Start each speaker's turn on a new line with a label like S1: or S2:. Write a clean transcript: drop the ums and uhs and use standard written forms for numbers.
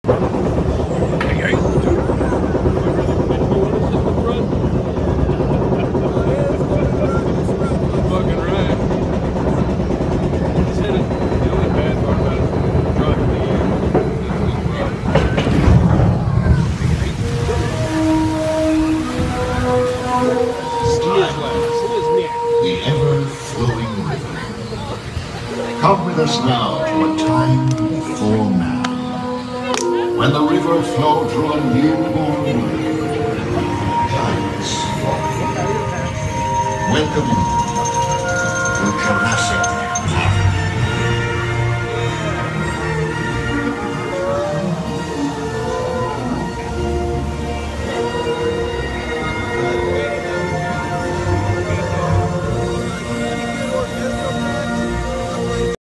S1: The ever-flowing river. Come with us now to a time before now, when the river flowed through a newborn world. Giants walked. Welcome